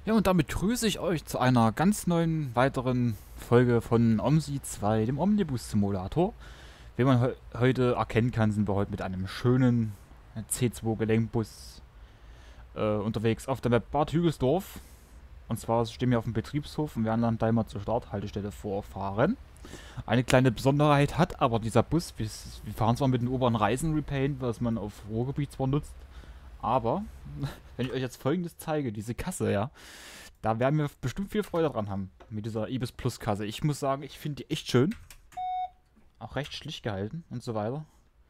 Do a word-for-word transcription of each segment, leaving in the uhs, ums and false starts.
Ja, und damit grüße ich euch zu einer ganz neuen weiteren Folge von OMSI zwei, dem Omnibus Simulator. Wie man he heute erkennen kann, sind wir heute mit einem schönen C zwei Gelenkbus äh, unterwegs auf der Map Bad Hügelsdorf. Und zwar stehen wir auf dem Betriebshof und werden dann gleich mal zur Starthaltestelle vorfahren. Eine kleine Besonderheit hat aber dieser Bus, wir, wir fahren zwar mit dem oberen Reisen Repaint, was man auf Ruhrgebiet zwar nutzt, aber wenn ich euch jetzt folgendes zeige, diese Kasse, ja, da werden wir bestimmt viel Freude dran haben. Mit dieser Ibis Plus Kasse. Ich muss sagen, ich finde die echt schön. Auch recht schlicht gehalten und so weiter.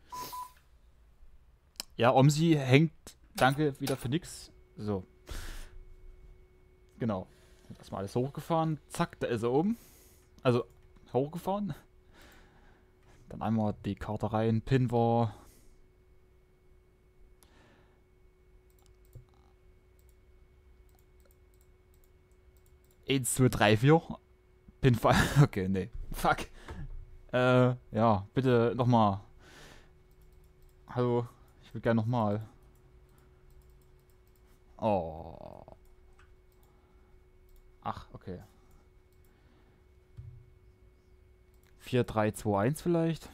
Ja, Omsi hängt, danke, wieder für nix. So. Genau. Erstmal alles hochgefahren. Zack, da ist er oben. Also, hochgefahren. Dann einmal die Karte rein. Pin war eins, zwei, drei, vier. Pin zwei. Okay, nee. Fuck. Äh, ja, bitte nochmal. Hallo, ich will gerne nochmal. Oh. Ach, okay. vier, drei, zwei, eins vielleicht.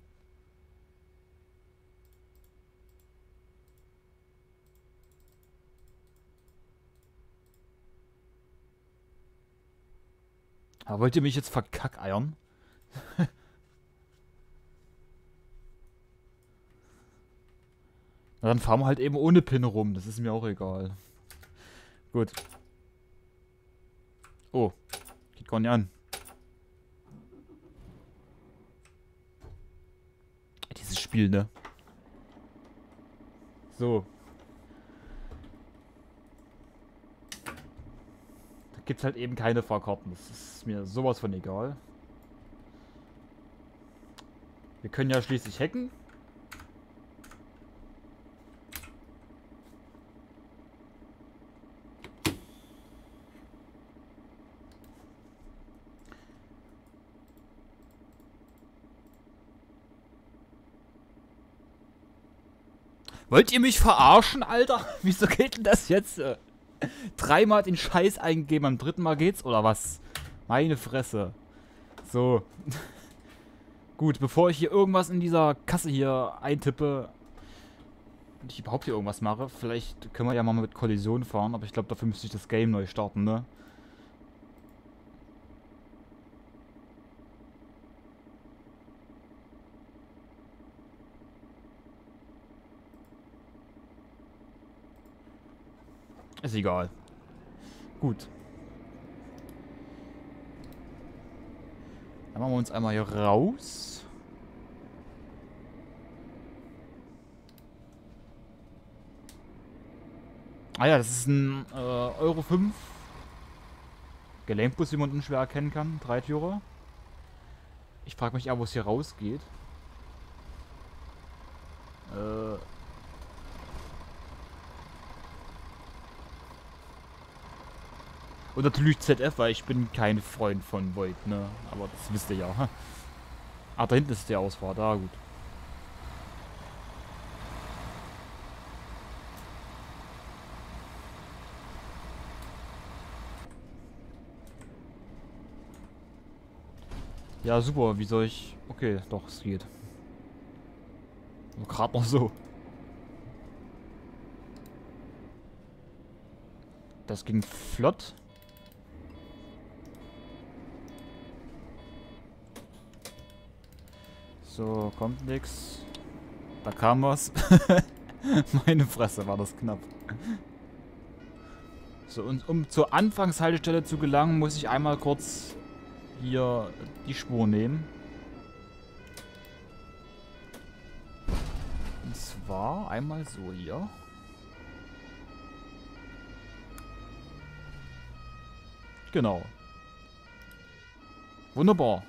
Aber wollt ihr mich jetzt verkackeiern? Na, dann fahren wir halt eben ohne Pin rum. Das ist mir auch egal. Gut. Oh. Geht gar nicht an. Dieses Spiel, ne? So. Da gibt's halt eben keine Fahrkarten. Das ist mir sowas von egal. Wir können ja schließlich hacken. Wollt ihr mich verarschen, Alter? Wieso geht denn das jetzt? Äh, dreimal den Scheiß eingegeben, am dritten Mal geht's, oder was? Meine Fresse. So. Gut, bevor ich hier irgendwas in dieser Kasse hier eintippe und ich überhaupt hier irgendwas mache, vielleicht können wir ja mal mit Kollision fahren, aber ich glaube, dafür müsste ich das Game neu starten, ne? Ist egal. Gut. Dann machen wir uns einmal hier raus. Ah ja, das ist ein äh, Euro fünf Gelenkbus, wie man unschwer erkennen kann. Dreitürer. Ich frage mich eher, wo es hier rausgeht. Äh... Und natürlich Z F, weil ich bin kein Freund von Void, ne? Aber das wisst ihr ja. Ah, da hinten ist die Ausfahrt. Ah, gut. Ja, super. Wie soll ich... Okay, doch, es geht. Gerade noch so. Das ging flott. So, kommt nix. Da kam was. Meine Fresse, war das knapp. So, und um zur Anfangshaltestelle zu gelangen, muss ich einmal kurz hier die Spur nehmen. Und zwar einmal so hier. Genau. Wunderbar.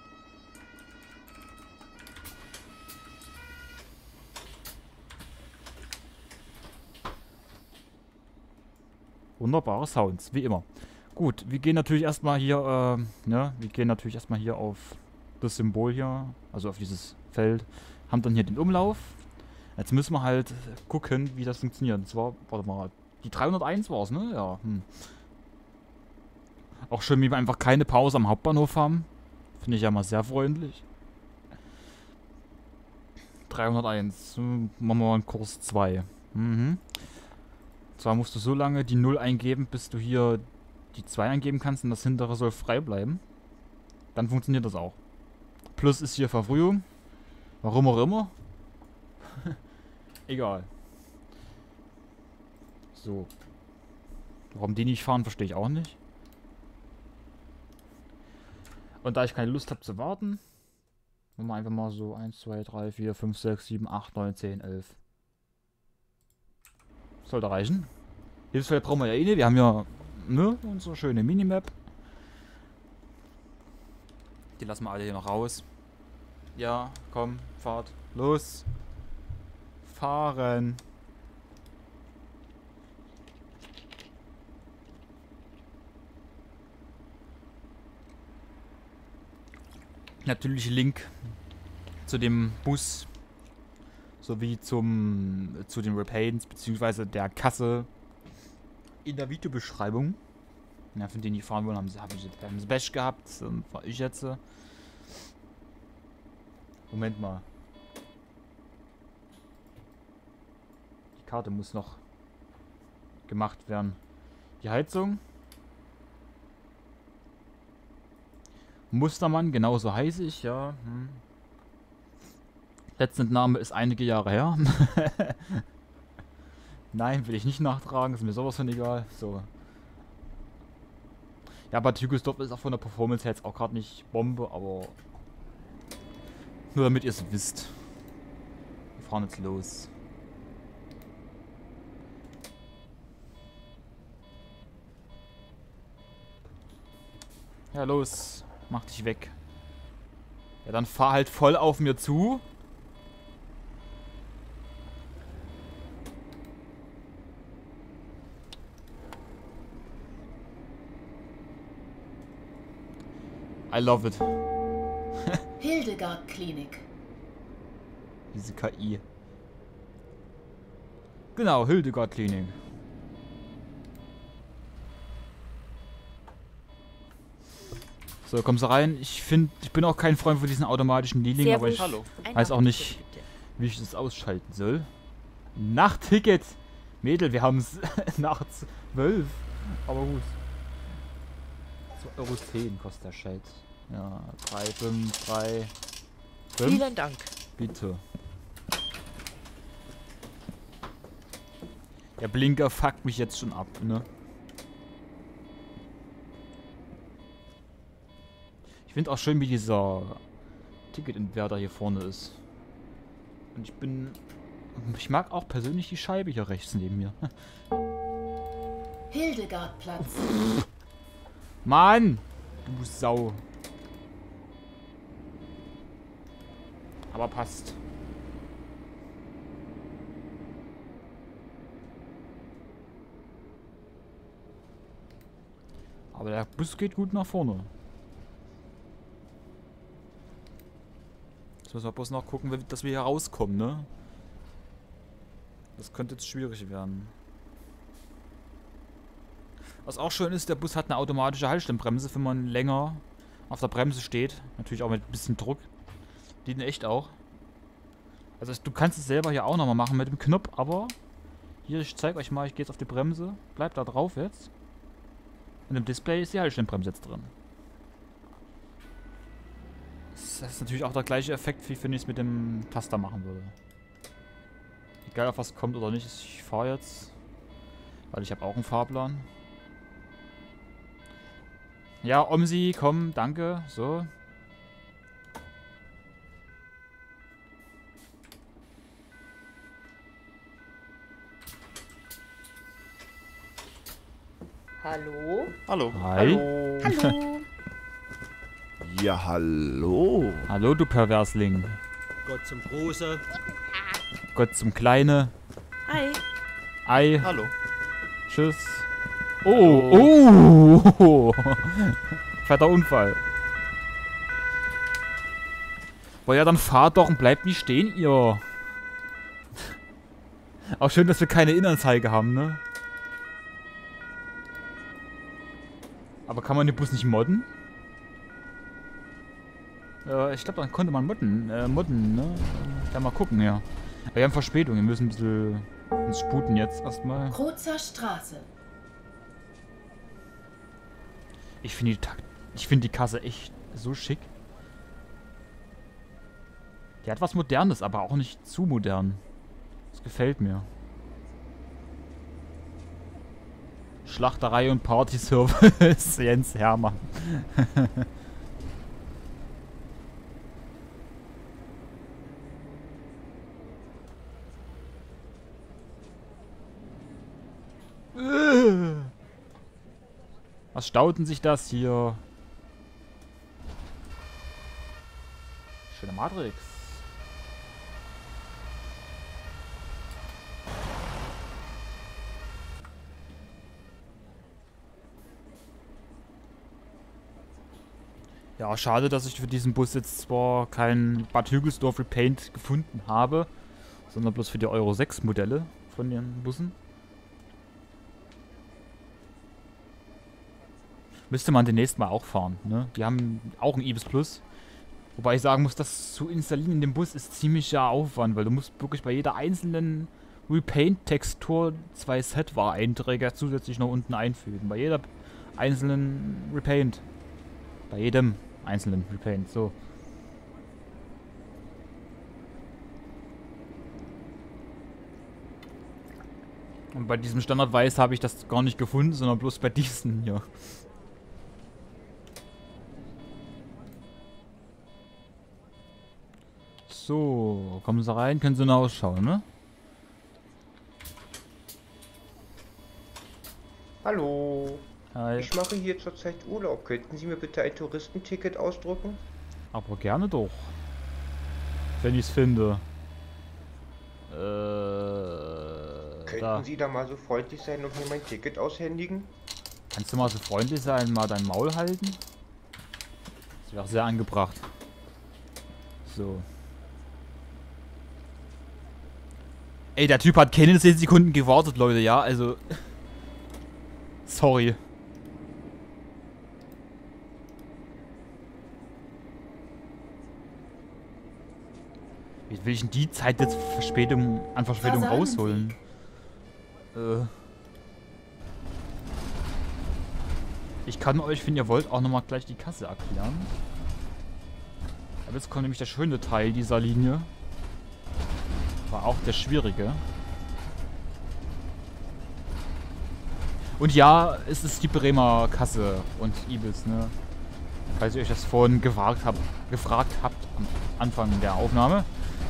Wunderbare Sounds, wie immer. Gut, wir gehen natürlich erstmal hier, äh, ne, wir gehen natürlich erstmal hier auf das Symbol hier, also auf dieses Feld, haben dann hier den Umlauf. Jetzt müssen wir halt gucken, wie das funktioniert. Und zwar, warte mal, die dreihunderteins war es, ne? Ja, hm. Auch schön, wie wir einfach keine Pause am Hauptbahnhof haben. Finde ich ja mal sehr freundlich. dreihunderteins. Hm, machen wir mal einen Kurs zwei. Mhm. Zwar musst du so lange die null eingeben, bis du hier die zwei eingeben kannst und das hintere soll frei bleiben. Dann funktioniert das auch. Plus ist hier Verfrühung. Warum auch immer. Egal. So. Warum die nicht fahren, verstehe ich auch nicht. Und da ich keine Lust habe zu warten, machen wir einfach mal so eins, zwei, drei, vier, fünf, sechs, sieben, acht, neun, zehn, elf. Sollte reichen. Hilfsfeld brauchen wir ja eh nicht. Wir haben ja, ne, unsere schöne Minimap. Die lassen wir alle hier noch raus. Ja, komm, fahrt. Los. Fahren. Natürlich Link zu dem Bus sowie zum zu den Repaints beziehungsweise der Kasse in der Videobeschreibung. Ja, von denen die fahren wollen, haben sie, haben sie beim Bash gehabt. Ähm, war ich jetzt. Äh. Moment mal. Die Karte muss noch gemacht werden. Die Heizung. Mustermann, genauso heiße ich, ja. Hm. Letztentnahme ist einige Jahre her. Nein, will ich nicht nachtragen, ist mir sowas von egal. So. Ja, Bad Hügelsdorf ist auch von der Performance her jetzt auch gerade nicht Bombe, aber nur damit ihr es wisst. Wir fahren jetzt los. Ja, los. Mach dich weg. Ja, dann fahr halt voll auf mir zu. I love it. Hildegard Klinik. Diese K I. Genau, Hildegard Klinik. So, kommst du rein. Ich finde, ich bin auch kein Freund von diesen automatischen Lealing, aber ich Hallo. weiß auch nicht, wie ich das ausschalten soll. Nachtticket! Mädel, wir haben es nach zwölf. Aber gut. zwei Euro zehn kostet der Scheiß. Ja, drei, fünf, drei, fünf. Vielen Dank. Bitte. Der Blinker fuckt mich jetzt schon ab, ne? Ich finde auch schön, wie dieser Ticketentwerter hier vorne ist. Und ich bin... Ich mag auch persönlich die Scheibe hier rechts neben mir. Hildegardplatz. Mann! Du Sau. Aber passt. Aber der Bus geht gut nach vorne. Jetzt müssen wir bloß noch gucken, dass wir hier rauskommen, ne? Das könnte jetzt schwierig werden. Was auch schön ist, der Bus hat eine automatische Haltstellenbremse, wenn man länger auf der Bremse steht. Natürlich auch mit ein bisschen Druck. Die in echt auch. Also du kannst es selber hier auch nochmal machen mit dem Knopf, aber hier, ich zeige euch mal, ich gehe jetzt auf die Bremse. Bleibt da drauf jetzt. Und im Display ist die Haltstellenbremse jetzt drin. Das ist natürlich auch der gleiche Effekt, wie wenn ich es mit dem Taster machen würde. Egal, ob was kommt oder nicht, ich fahre jetzt. Weil ich habe auch einen Fahrplan. Ja, Omsi, komm, danke. So. Hallo? Hallo. Hi. Hallo. Hallo. Ja, hallo. Hallo, du Perversling. Gott zum Große. Gott zum Kleine. Hi. Ei. Hallo. Tschüss. Oh, oh. Fetter Unfall. Boah, ja, dann fahrt doch und bleibt nicht stehen, ihr. Auch schön, dass wir keine Innenanzeige haben, ne? Aber kann man den Bus nicht modden? Äh, ich glaube, dann konnte man modden, äh, modden, ne? Ja, mal gucken, ja. Aber wir haben Verspätung, wir müssen ein bisschen uns sputen jetzt erstmal. Krozer Straße. Ich finde die, Tak- ich find die Kasse echt so schick. Die hat was Modernes, aber auch nicht zu modern. Das gefällt mir. Schlachterei und Party-Service. Jens Hermann. Was stauten sich das hier? Schöne Matrix. Ja, schade, dass ich für diesen Bus jetzt zwar kein Bad Hügelsdorf Repaint gefunden habe, sondern bloß für die Euro sechs Modelle von den Bussen. Müsste man demnächst mal auch fahren, ne? Die haben auch ein Ibis Plus. Wobei ich sagen muss, das zu installieren in dem Bus ist ziemlicher Aufwand, weil du musst wirklich bei jeder einzelnen Repaint-Textur zwei Set-War-Einträge zusätzlich noch unten einfügen. Bei jeder einzelnen Repaint. Bei jedem einzelnen Repaint, so. Und bei diesem Standard-Weiß habe ich das gar nicht gefunden, sondern bloß bei diesen hier. So, kommen Sie rein, können Sie nach Hause schauen, ne? Hallo, Hi. ich mache hier zurzeit Urlaub. Könnten Sie mir bitte ein Touristenticket ausdrucken? Aber gerne doch. Wenn ich es finde. Äh, Könnten da. Sie da mal so freundlich sein und mir mein Ticket aushändigen? Kannst du mal so freundlich sein, mal dein Maul halten? Das wäre sehr angebracht. So. Ey, der Typ hat keine zehn Sekunden gewartet, Leute, ja, also... Sorry. Wie will ich denn die Zeit jetzt Verspätung, an Verspätung rausholen? Äh... Ich kann euch, wenn ihr wollt, auch nochmal gleich die Kasse erklären. Aber jetzt kommt nämlich der schöne Teil dieser Linie. War auch der schwierige. Und ja, es ist die Bremer Kasse und Ibis, ne? Falls ihr euch das vorhin gewagt habt, gefragt habt am Anfang der Aufnahme.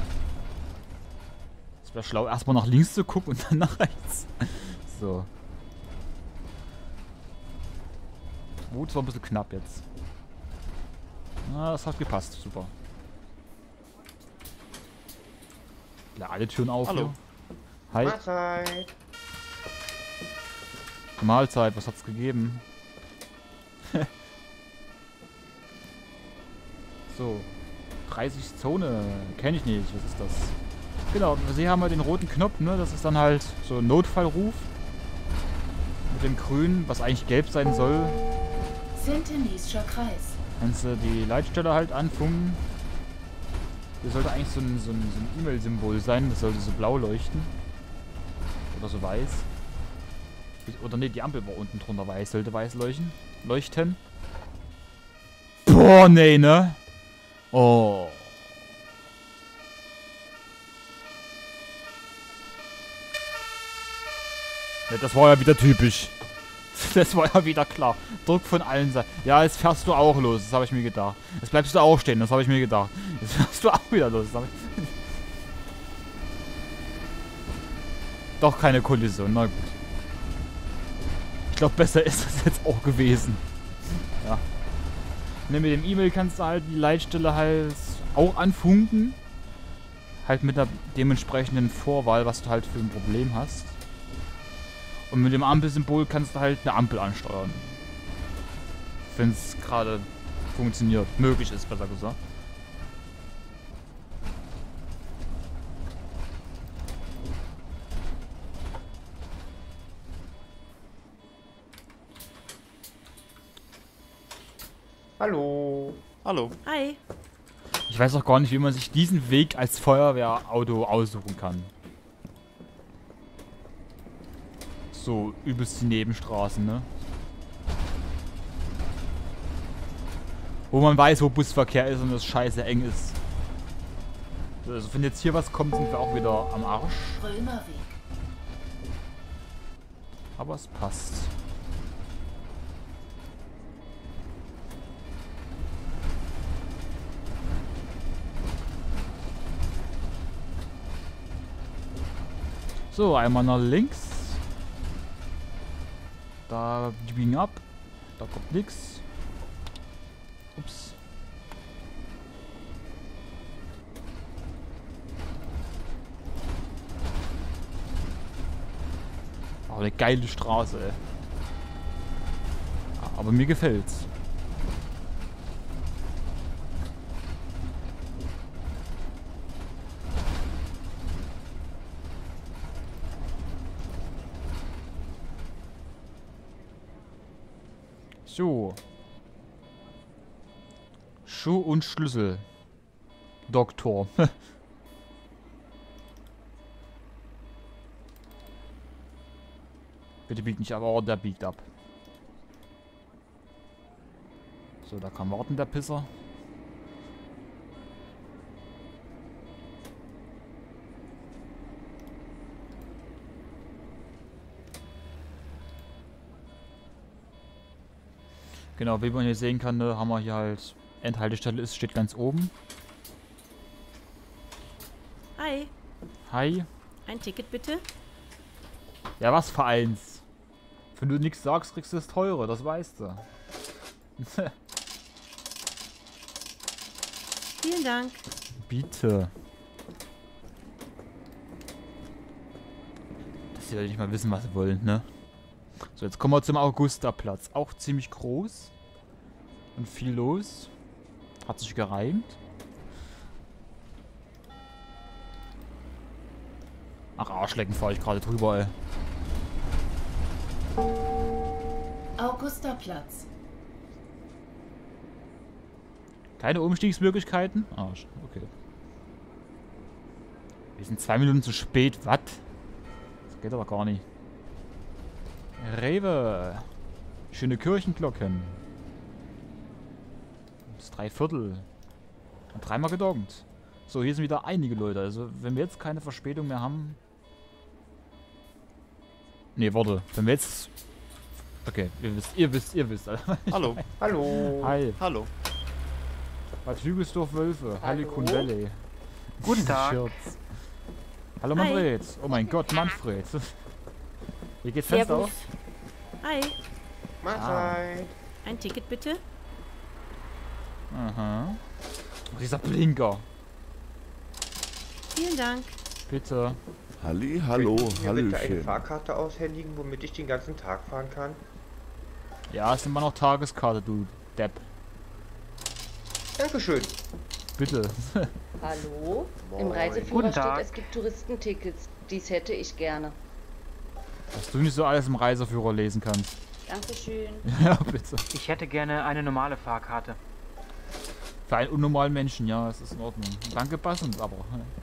Es wäre schlau, erstmal nach links zu gucken und dann nach rechts. So. Oh, das war ein bisschen knapp jetzt. Na, das hat gepasst. Super. Ja, alle Türen auf. Hallo. Hier. Hi. Mahlzeit. Mahlzeit, was hat's gegeben? So. dreißig Zone. Kenne ich nicht. Was ist das? Genau, Sie haben ja den roten Knopf, ne? Das ist dann halt so ein Notfallruf. Mit dem grünen, was eigentlich gelb sein soll. Sintenischer Kreis. Kannst du die Leitstelle halt anfunken. Das sollte eigentlich so ein, so ein, so ein E-Mail-Symbol sein. Das sollte so blau leuchten. Oder so weiß. Oder ne, die Ampel war unten drunter weiß. Sollte weiß leuchten. Leuchten. Boah, nee, ne? Oh. Ja, das war ja wieder typisch. Das war ja wieder klar. Druck von allen Seiten. Ja, jetzt fährst du auch los. Das habe ich mir gedacht. Jetzt bleibst du auch stehen. Das habe ich mir gedacht. Jetzt fährst du auch wieder los. Das hab ich Doch keine Kollision. Na gut. Ich glaube, besser ist das jetzt auch gewesen. Ja. Ne, mit dem E-Mail kannst du halt die Leitstelle halt auch anfunken. Halt mit der dementsprechenden Vorwahl, was du halt für ein Problem hast. Und mit dem Ampelsymbol kannst du halt eine Ampel ansteuern. Wenn es gerade funktioniert. Möglich ist, besser gesagt. Hallo. Hallo. Hi. Ich weiß auch gar nicht, wie man sich diesen Weg als Feuerwehrauto aussuchen kann. So übelst die Nebenstraßen, ne? Wo man weiß, wo Busverkehr ist und es scheiße eng ist. Also wenn jetzt hier was kommt, sind wir auch wieder am Arsch. Römerweg. Aber es passt. So, einmal nach links. Da biegen ab. Da kommt nix. Ups. Aber eine geile Straße, ey. Aber mir gefällt's. So. Schuh und Schlüssel. Doktor. Bitte biegt nicht ab. Oh, der biegt ab. So, da kann warten der Pisser. Genau, wie man hier sehen kann, ne, haben wir hier halt Endhaltestelle ist, steht ganz oben. Hi. Hi. Ein Ticket bitte. Ja, was für eins? Wenn du nichts sagst, kriegst du es teurer, das weißt du. Vielen Dank. Bitte. Dass sie ja nicht mal wissen, was sie wollen, ne? So, jetzt kommen wir zum Augusta-Platz. Auch ziemlich groß. Und viel los. Hat sich gereimt. Ach, Arschlecken fahre ich gerade drüber, ey. Augustaplatz. Keine Umstiegsmöglichkeiten? Arsch, okay. Wir sind zwei Minuten zu spät. Was? Das geht aber gar nicht. Rewe. Schöne Kirchenglocken. Bis drei Viertel. Und dreimal gedoggt. So, hier sind wieder einige Leute. Also, wenn wir jetzt keine Verspätung mehr haben... Ne, warte. Wenn wir jetzt... Okay, ihr wisst, ihr wisst, ihr wisst. Hallo. Hallo. Hi. Hallo. Bad Hügelsdorf Wölfe. Heilikum Hallo. Valley. Guten Tag. Scherz. Hallo Hi. Manfred. Oh mein Gott, Manfred. Hier geht's Fenster auf. Hi. Mahlzeit. Ein Ticket bitte. Aha. Ach, dieser Blinker. Vielen Dank. Bitte. Halli, hallo, Könnten Sie mir bitte eine Hallöchen. Fahrkarte aushändigen, womit ich den ganzen Tag fahren kann? Ja, ist immer noch Tageskarte, du Depp. Dankeschön. Bitte. Hallo. Im Moin. Reiseführer Guten steht, Tag. es gibt Touristentickets. Dies hätte ich gerne. Dass du nicht so alles im Reiseführer lesen kannst. Dankeschön. Ja, bitte. Ich hätte gerne eine normale Fahrkarte. Für einen unnormalen Menschen, ja, es ist in Ordnung. Danke, passend, aber.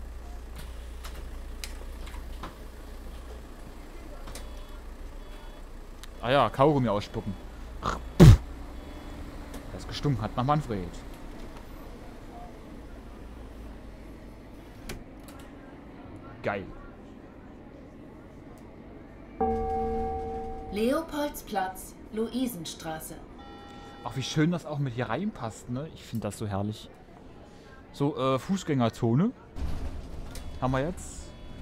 Ah ja, Kaugummi ausspucken. Das gestunken hat nach Manfred. Geil. Leopoldsplatz, Luisenstraße. Ach, wie schön das auch mit hier reinpasst, ne? Ich finde das so herrlich. So, äh, Fußgängerzone. Haben wir jetzt.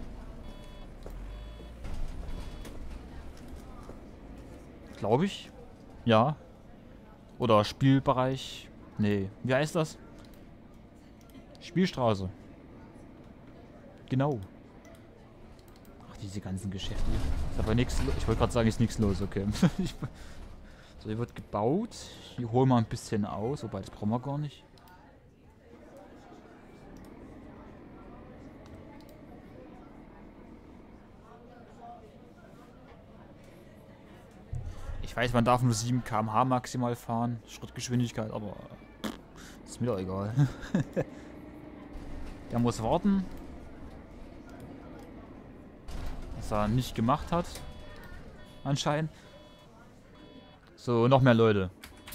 Glaube ich. Ja. Oder Spielbereich. Nee. Wie heißt das? Spielstraße. Genau. Ach, diese ganzen Geschäfte. Ist aber nichts. Ich wollte gerade sagen, ist nichts los, okay. ich, so, hier wird gebaut. Hier holen wir ein bisschen aus, wobei das brauchen wir gar nicht. Ich weiß, man darf nur sieben Kilometer pro Stunde maximal fahren. Schrittgeschwindigkeit, aber ist mir doch egal. Der muss warten. Was er nicht gemacht hat. Anscheinend. So, noch mehr Leute.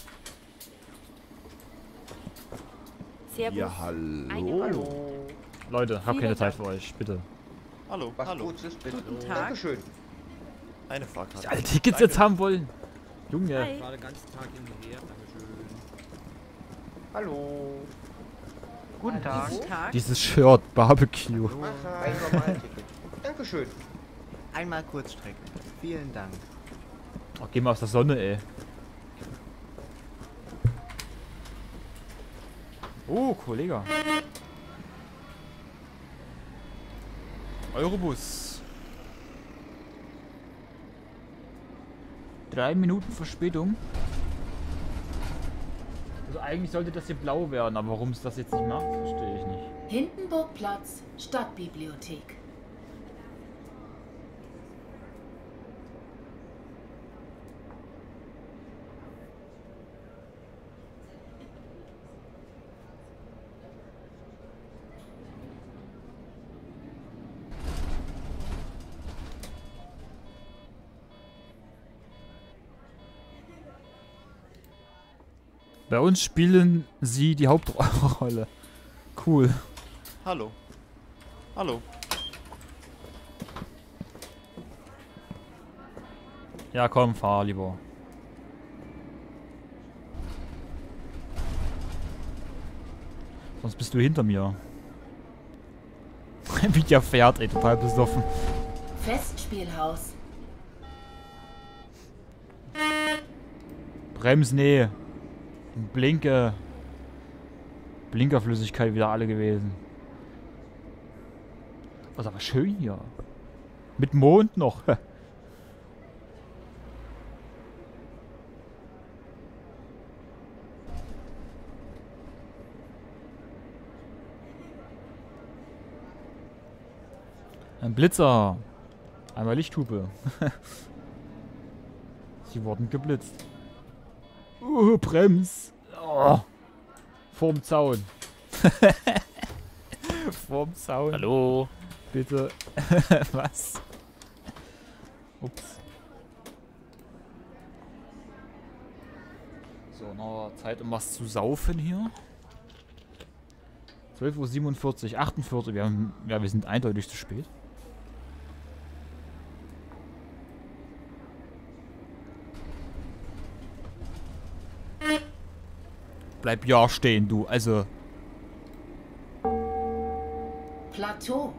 Servus. Ja, hallo. Eine- Hallo. Leute, hab Vielen keine Zeit Dank. für euch, bitte. Hallo, Was hallo. Kurzes bitte. Guten Tag. Dankeschön. Eine Fahrkarte. Die alle Tickets jetzt haben wollen. Junge. Hi. War den ganzen Tag hinterher. Dankeschön. Hallo. Guten Tag. Guten Tag. Dieses Shirt, Barbecue. Wasser, ein normales Ticket. Dankeschön. Einmal Kurzstrecke. Vielen Dank. Ach, geh mal aus der Sonne, ey. Oh, Kollege. Eurobus. Drei Minuten Verspätung. Also eigentlich sollte das hier blau werden, aber warum es das jetzt nicht macht, verstehe ich nicht. Hindenburgplatz, Stadtbibliothek. Bei uns spielen sie die Hauptrolle. Cool. Hallo. Hallo. Ja, komm, fahr lieber. Sonst bist du hinter mir. Wie der fährt, ey, total besoffen. Festspielhaus. Brems, nee. Blinke. Blinkerflüssigkeit wieder alle gewesen. Was aber schön hier. Mit Mond noch. Ein Blitzer. Einmal Lichthupe. Sie wurden geblitzt. Uh, Brems. Oh. Vorm Zaun. Vorm Zaun. Hallo. Bitte. Was? Ups. So, noch Zeit, um was zu saufen hier. zwölf Uhr siebenundvierzig, achtundvierzig. Wir, haben, ja, wir sind eindeutig zu spät. Bleib ja stehen, du. Also. Plateau.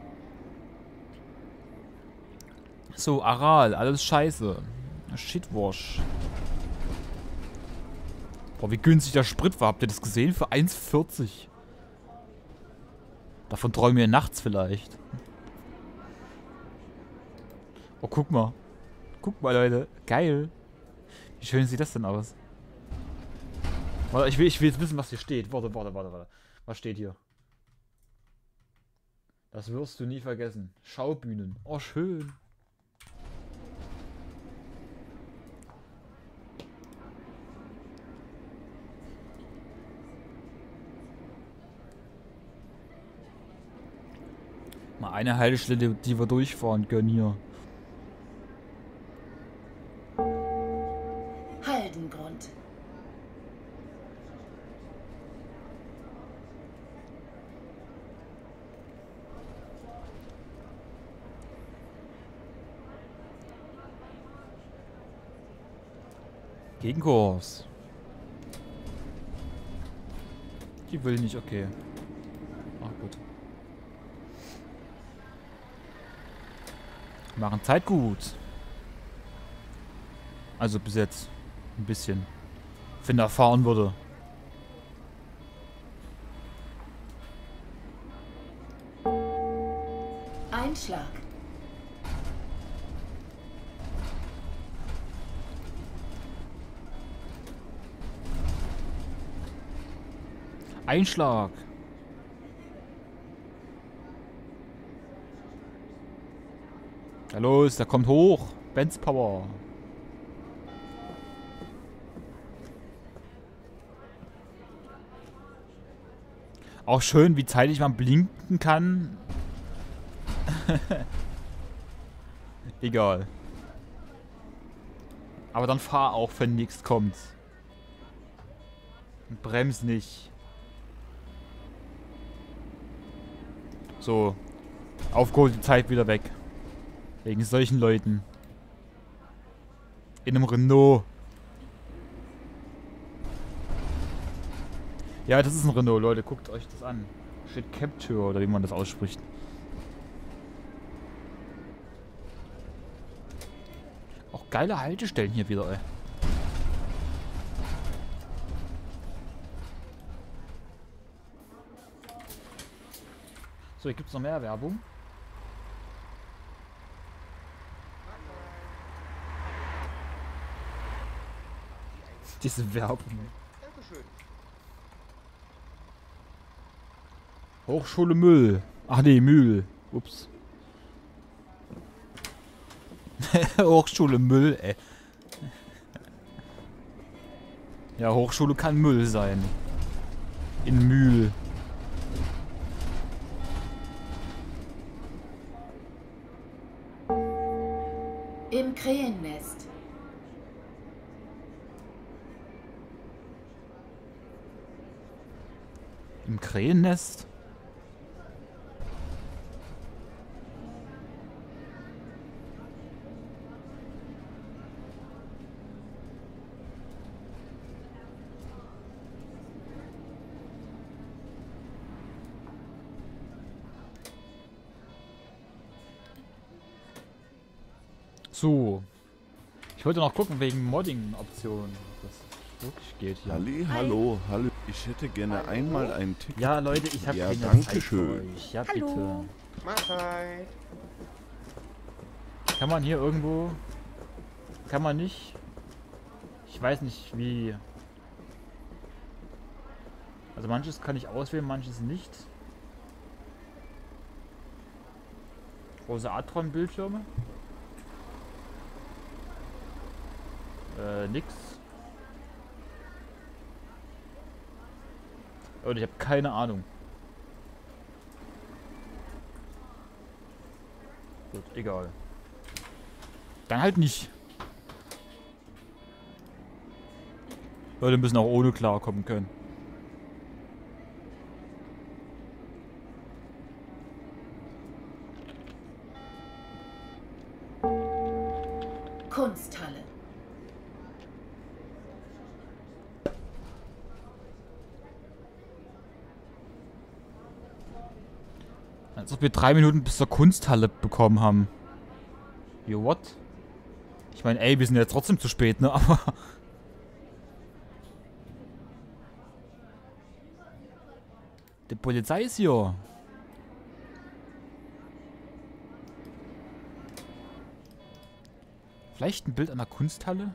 So, Aral. Alles scheiße. Shitwash. Boah, wie günstig der Sprit war. Habt ihr das gesehen? Für eins vierzig. Davon träumen wir nachts vielleicht. Oh, guck mal. Guck mal, Leute. Geil. Wie schön sieht das denn aus? Warte, ich will, ich will jetzt wissen, was hier steht. Warte, warte, warte, warte. Was steht hier? Das wirst du nie vergessen. Schaubühnen. Oh, schön. Mal eine Haltestelle, die wir durchfahren können hier. Haldengrund. Gegenkurs. Die will nicht, okay. Ach gut. Machen Zeit gut. Also bis jetzt. Ein bisschen. Wenn er fahren würde. Einschlag. Einschlag. Ja los, der kommt hoch. Benz Power. Auch schön, wie zeitig man blinken kann. Egal. Aber dann fahr auch, wenn nichts kommt. Und brems nicht. So. Aufgeholte Zeit wieder weg. Wegen solchen Leuten. In einem Renault. Ja, das ist ein Renault, Leute. Guckt euch das an. Steht Capture oder wie man das ausspricht. Auch geile Haltestellen hier wieder, ey. So, hier gibt es noch mehr Werbung. Diese Werbung. Dankeschön. Hochschule Müll. Ach nee, Mühl. Ups. Hochschule Müll, ey. Ja, Hochschule kann Müll sein. In Mühl. Im Krähennest. Im Krähennest? So. Ich wollte noch gucken wegen Modding-Optionen, ob das wirklich geht hier. Halli, hallo, hallo. Ich hätte gerne einmal ein Ticket. Ja, Leute, ich habe Ja, keine danke Zeit für schön. euch. Ja, Hallo. Mahlzeit. bitte. Kann man hier irgendwo... Kann man nicht... Ich weiß nicht, wie... Also manches kann ich auswählen, manches nicht. Große Atron-Bildschirme. Äh, nix. Und ich habe keine Ahnung. Gut, egal. Dann halt nicht. Leute müssen auch ohne klarkommen können. Kunsthalle. Als ob wir drei Minuten bis zur Kunsthalle bekommen haben. Yo, what? Ich meine, ey, wir sind ja trotzdem zu spät, ne? Aber... Die Polizei ist hier. Vielleicht ein Bild an der Kunsthalle?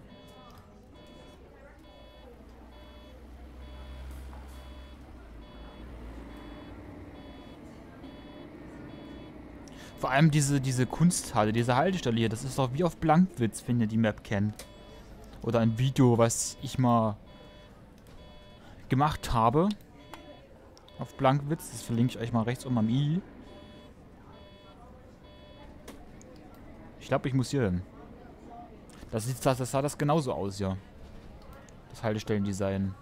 Vor allem diese, diese Kunsthalle, diese Haltestelle hier, das ist doch wie auf Blankwitz, wenn ihr die Map kennt. Oder ein Video, was ich mal gemacht habe. Auf Blankwitz, das verlinke ich euch mal rechts oben am i. Ich glaube, ich muss hier hin. Das, sieht, das, das sah das genauso aus, ja. Das Haltestellendesign.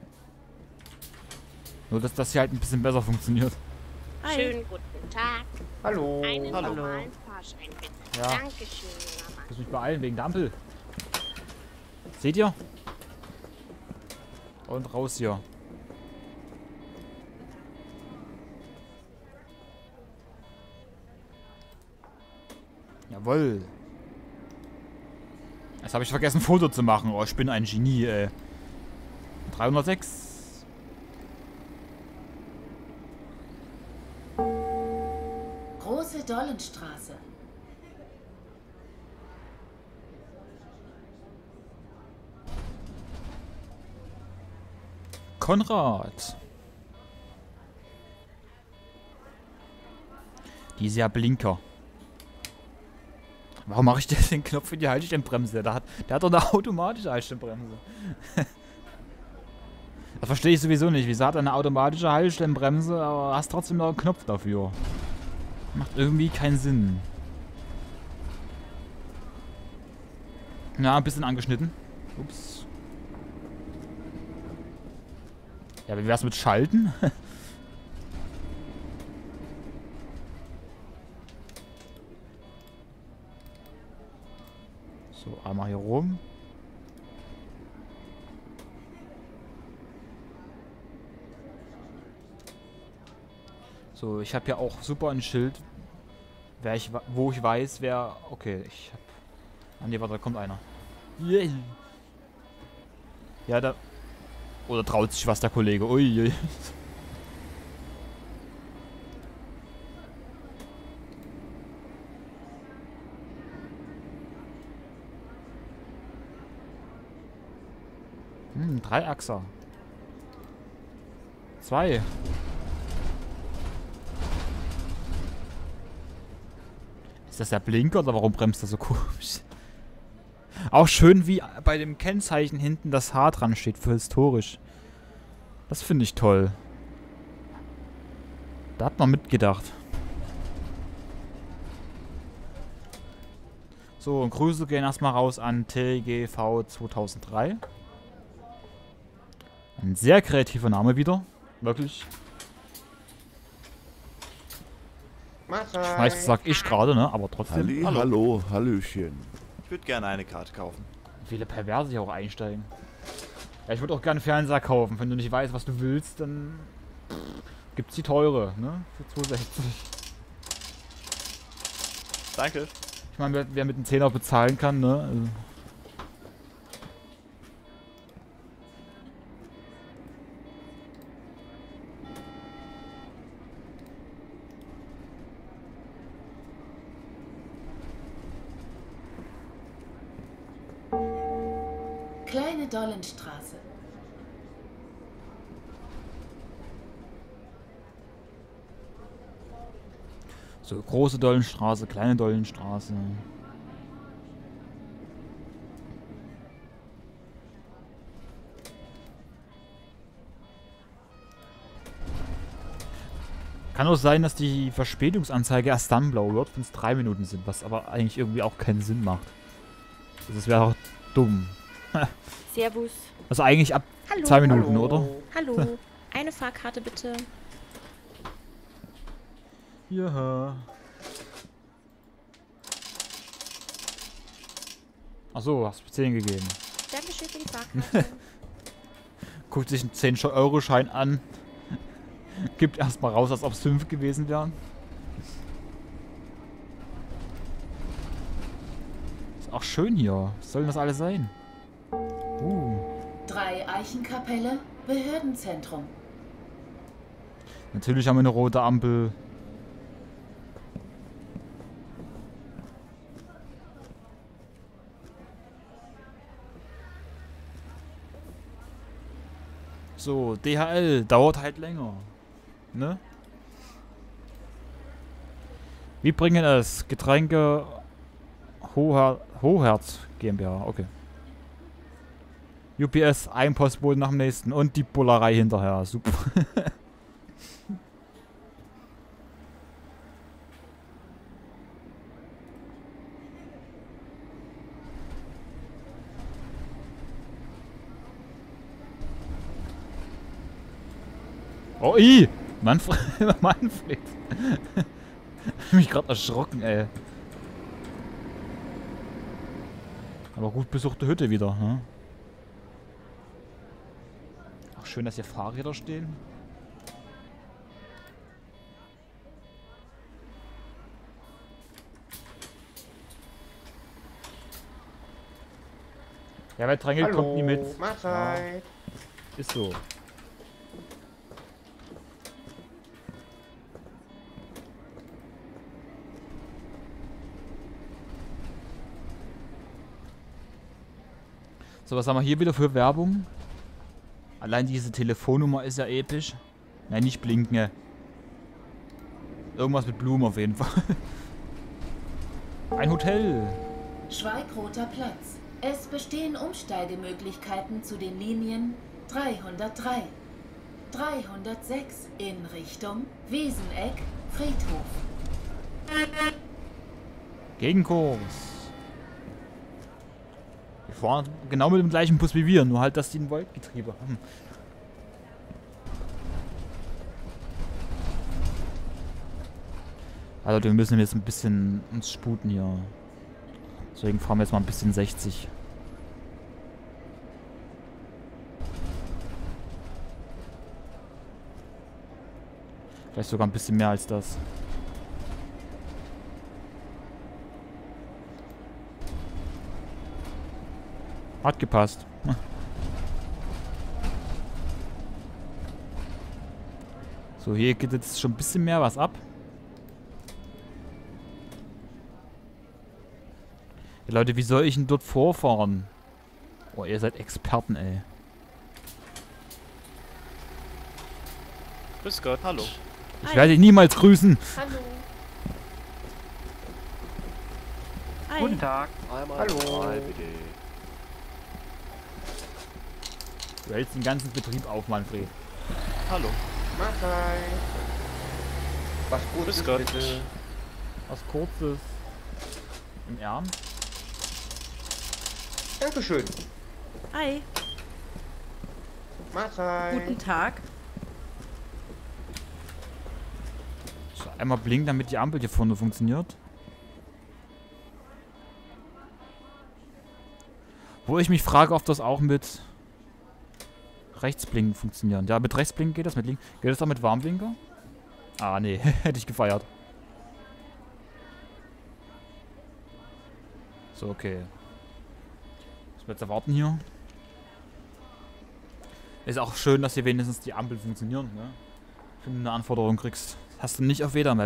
Nur, dass das hier halt ein bisschen besser funktioniert. Schönen guten Tag. Hallo. Einen Hallo. normalen Fahrschein bitte. Ja. Dankeschön, Mama. Ich muss mich beeilen wegen der Ampel. Seht ihr? Und raus hier. Jawohl. Jetzt habe ich vergessen, ein Foto zu machen. Oh, ich bin ein Genie, ey. dreihundertsechs. Große Dollenstraße. Konrad. Dieser Blinker. Warum mache ich denn den Knopf für die Haltestellenbremse? Der hat, der hat doch eine automatische Haltestellenbremse. Das verstehe ich sowieso nicht. Wieso hat er eine automatische Heilstellenbremse, aber hast trotzdem noch einen Knopf dafür? Macht irgendwie keinen Sinn. Ja, ein bisschen angeschnitten. Ups. Ja, wie wär's mit Schalten? So, einmal hier rum. So, ich habe ja auch super ein Schild, wer ich, wo ich weiß, wer... Okay, ich hab... Ah ne, warte, da kommt einer. Ja, da... Oder traut sich was der Kollege? Uiui. Hm, Dreiachser. Zwei. Ist das der Blinker oder warum bremst er so komisch? Auch schön, wie bei dem Kennzeichen hinten das H dran steht für historisch. Das finde ich toll. Da hat man mitgedacht. So, und Grüße gehen erstmal raus an T G V zweitausenddrei. Ein sehr kreativer Name wieder. Wirklich. Mahlzeit. Meistens sag ich gerade, ne? Aber trotzdem. Halli, Hallo. hallo, Hallöchen. Ich würde gerne eine Karte kaufen. Viele Perverse hier auch einsteigen. Ja, ich würde auch gerne Fernseher kaufen. Wenn du nicht weißt, was du willst, dann gibt's die teure, ne? Für zweihundertsechzig. Danke. Ich meine, wer, wer mit dem Zehner bezahlen kann, ne? Also. Kleine Dollenstraße. So, große Dollenstraße, kleine Dollenstraße. Kann auch sein, dass die Verspätungsanzeige erst dann blau wird, wenn es drei Minuten sind, was aber eigentlich irgendwie auch keinen Sinn macht. Also das wäre auch dumm. Servus. Also eigentlich ab Hallo. zwei Minuten, Hallo. oder? Hallo. Eine Fahrkarte bitte. Ja. Achso, hast du zehn gegeben. Dankeschön für die Fahrkarte. Guckt sich einen zehn Euro Schein an. Gibt erstmal raus, als ob es fünf gewesen wären. Ist auch schön hier. Was soll denn das alles sein? Uh. Drei Eichenkapelle, Behördenzentrum. Natürlich haben wir eine rote Ampel. So, D H L dauert halt länger. Ne? Wir bringen es. Getränke Hoher, Hoherz GmbH. Okay. U P S, ein Postboten nach dem nächsten und die Bullerei hinterher. Super. Oh, i! Manfred. Manfred. Ich hab mich gerade erschrocken, ey. Aber gut besuchte Hütte wieder, ne? Ach, schön, dass hier Fahrräder stehen. Ja, wer drängelt, Hallo. kommt nie mit. Mahlzeit. Ja, ist so. So, was haben wir hier wieder für Werbung? Allein diese Telefonnummer ist ja episch. Nein, nicht blinken. Irgendwas mit Blumen auf jeden Fall. Ein Hotel. Schweigroter Platz. Es bestehen Umsteigemöglichkeiten zu den Linien dreihundertdrei. dreihundertsechs in Richtung Wieseneck, Friedhof. Gegenkurs. Die fahren genau mit dem gleichen Bus wie wir, nur halt, dass die ein Voltgetriebe haben. Also wir müssen jetzt ein bisschen uns sputen hier. Deswegen fahren wir jetzt mal ein bisschen sechzig. Vielleicht sogar ein bisschen mehr als das. Hat gepasst. So, hier geht jetzt schon ein bisschen mehr was ab. Ja, Leute, wie soll ich denn dort vorfahren? Oh, ihr seid Experten, ey. Grüß Gott, hallo. Ich Hi. werde dich niemals grüßen. Hallo. Hi. Guten Tag. Einmal Hallo. Drei, bitte. Du hältst den ganzen Betrieb auf, Manfred. Hallo. Mahlzeit. Was Grüß Gutes Gott. bitte. Was Kurzes. Im Ernst? Dankeschön. Hi. Mahlzeit. Guten Tag. So, einmal blinken, damit die Ampel hier vorne funktioniert. Wo ich mich frage, ob das auch mit Rechtsblinken funktioniert. Ja, mit Rechtsblinken geht das, mit Linken. Geht das auch mit Warnblinker? Ah, nee. Hätte ich gefeiert. So, okay. Was wir jetzt erwarten hier? Ist auch schön, dass hier wenigstens die Ampeln funktionieren, ne? Wenn du eine Anforderung kriegst. Das hast du nicht auf jeder Map.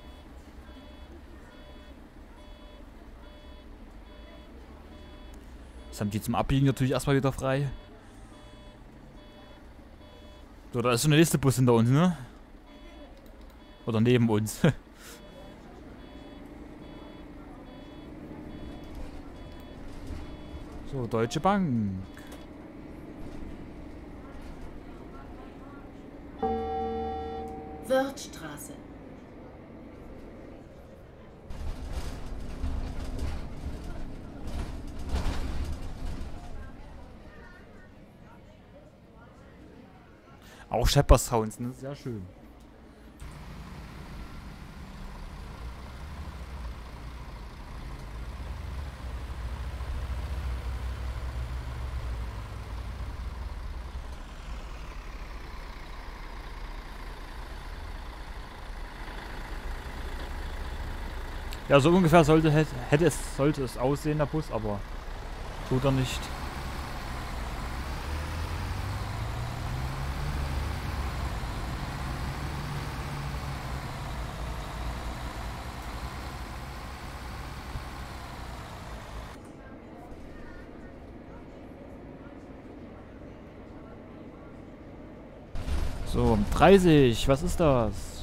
Das haben die zum Abbiegen natürlich erstmal wieder frei. So, da ist schon eine nächste Bus hinter uns, ne? Oder neben uns. So, Deutsche Bank. Wörthstraße. Auch Shepard Sounds, ne? Sehr schön. Ja, so ungefähr sollte hätte, hätte es sollte es aussehen, der Bus, aber tut er nicht. So, dreißig, was ist das?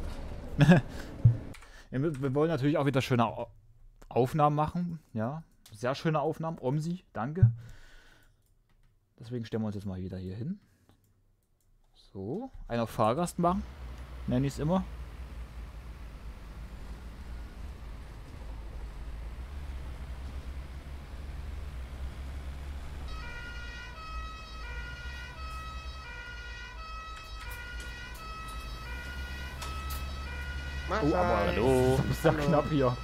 Wir wollen natürlich auch wieder schöne Aufnahmen machen, ja. Sehr schöne Aufnahmen, Omsi, danke. Deswegen stellen wir uns jetzt mal wieder hier hin. So, einer Fahrgast machen, nenne ich es immer. Oh, aber hallo. Das ist ja knapp hier.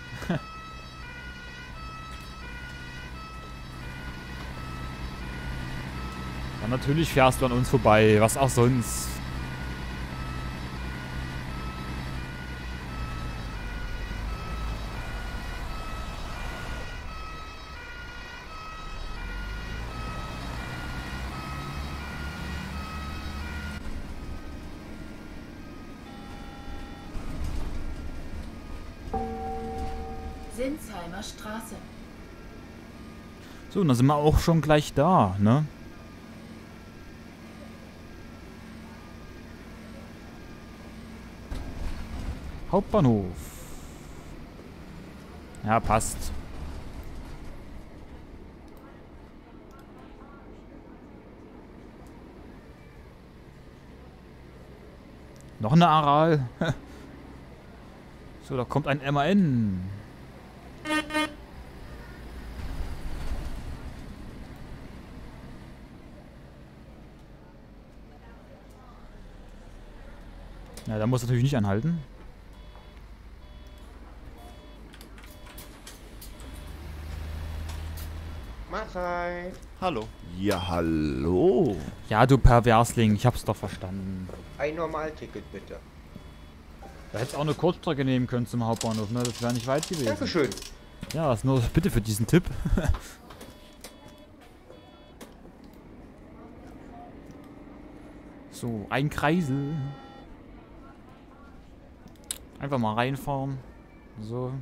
Ja, natürlich fährst du an uns vorbei. Was auch sonst. Sinsheimer Straße. So, und dann sind wir auch schon gleich da, ne? Hauptbahnhof. Ja, passt. Noch eine Aral. So, da kommt ein M A N. Ja, da muss natürlich nicht anhalten. Mahlzeit. Hallo. Ja, hallo. Ja, du Perversling, ich hab's doch verstanden. Ein Normalticket bitte. Da hättest auch eine Kurzstrecke nehmen können zum Hauptbahnhof, ne? Das wäre nicht weit gewesen. Dankeschön. Ja, das nur bitte für diesen Tipp. So, ein Kreisel. Einfach mal reinfahren. So.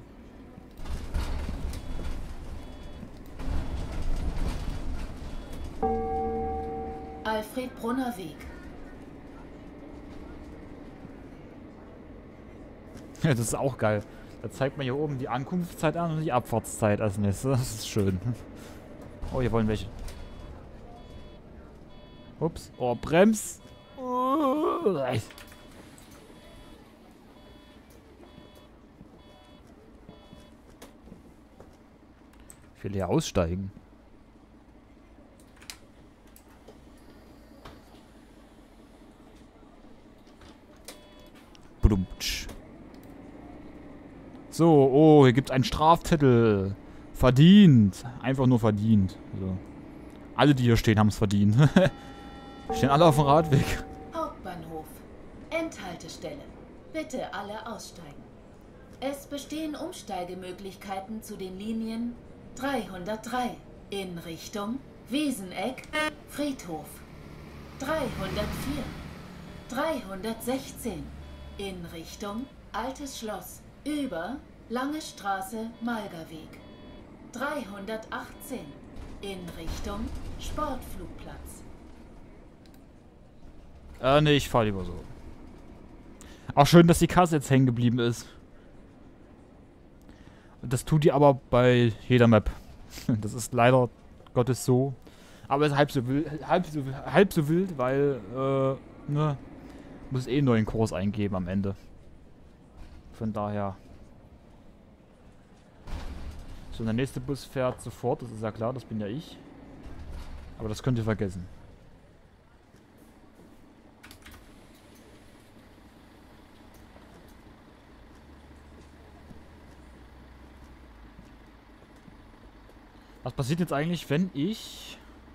Alfred Brunner Weg. Ja, das ist auch geil. Da zeigt man hier oben die Ankunftszeit an und die Abfahrtszeit als nächstes. Das ist schön. Oh, hier wollen welche. Ups. Oh, Brems. Oh, ich will hier aussteigen. Blumtsch. So, oh, hier gibt es einen Strafzettel. Verdient. Einfach nur verdient. So. Alle, die hier stehen, haben es verdient. Stehen alle auf dem Radweg. Hauptbahnhof. Endhaltestelle. Bitte alle aussteigen. Es bestehen Umsteigemöglichkeiten zu den Linien dreihundertdrei in Richtung Wieseneck, Friedhof. dreihundertvier. dreihundertsechzehn in Richtung Altes Schloss über Lange Straße, Malgerweg. dreihundertachtzehn in Richtung Sportflugplatz. Äh, nee, ich fahr lieber so. Auch schön, dass die Kasse jetzt hängen geblieben ist. Das tut die aber bei jeder Map. Das ist leider Gottes so. Aber es ist halb so wild, halb so, halb so wild, weil, äh, ne, muss eh einen neuen Kurs eingeben am Ende. Von daher. So, der nächste Bus fährt sofort, das ist ja klar, das bin ja ich. Aber das könnt ihr vergessen. Was passiert jetzt eigentlich, wenn ich...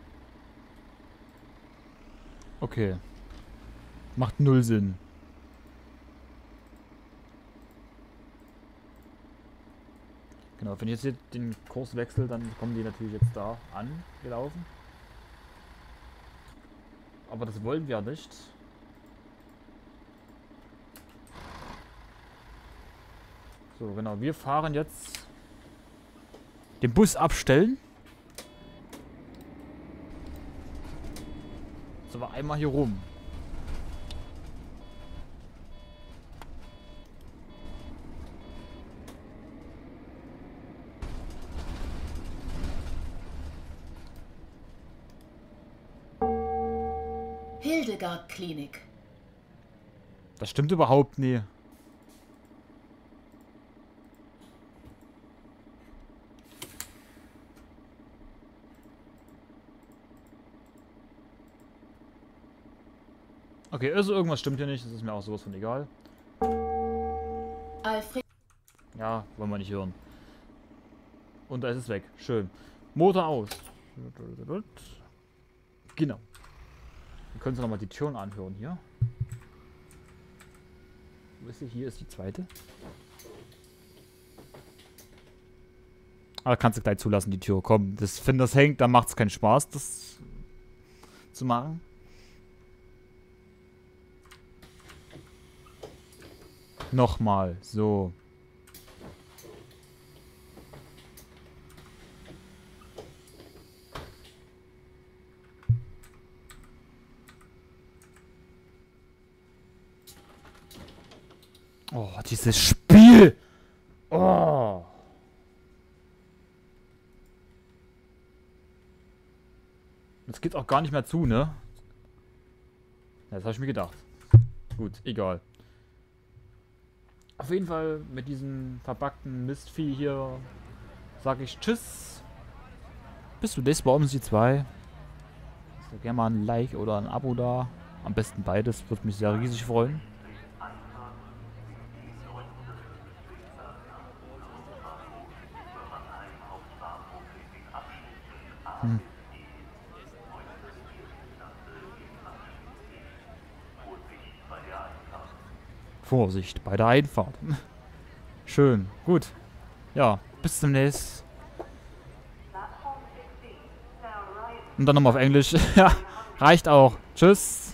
Okay. Macht null Sinn. Genau, wenn ich jetzt hier den Kurs wechsle, dann kommen die natürlich jetzt da angelaufen. Aber das wollen wir nicht. So, genau, wir fahren jetzt den Bus abstellen. So, wir einmal hier rum. Hildegard Klinik. Das stimmt überhaupt nie. Okay, also irgendwas stimmt hier nicht, das ist mir auch sowas von egal. Alfred. Ja, wollen wir nicht hören. Und da ist es weg. Schön. Motor aus. Genau. Wir können uns nochmal die Türen anhören hier. Wo ist sie? Hier ist die zweite. Aber kannst du gleich zulassen, die Tür. Komm, das, wenn das hängt, dann macht es keinen Spaß, das zu machen. Nochmal, so. Oh, dieses Spiel! Oh! Das geht auch gar nicht mehr zu, ne? Ja, das habe ich mir gedacht. Gut, egal. Auf jeden Fall mit diesem verpackten Mistvieh hier sage ich Tschüss. Bis zum nächsten Mal, OMSI zwei. Also gerne mal ein Like oder ein Abo da. Am besten beides, würde mich sehr riesig freuen. Hm. Vorsicht bei der Einfahrt. Schön, gut. Ja, bis zum nächsten. Und dann nochmal auf Englisch. Ja, reicht auch. Tschüss.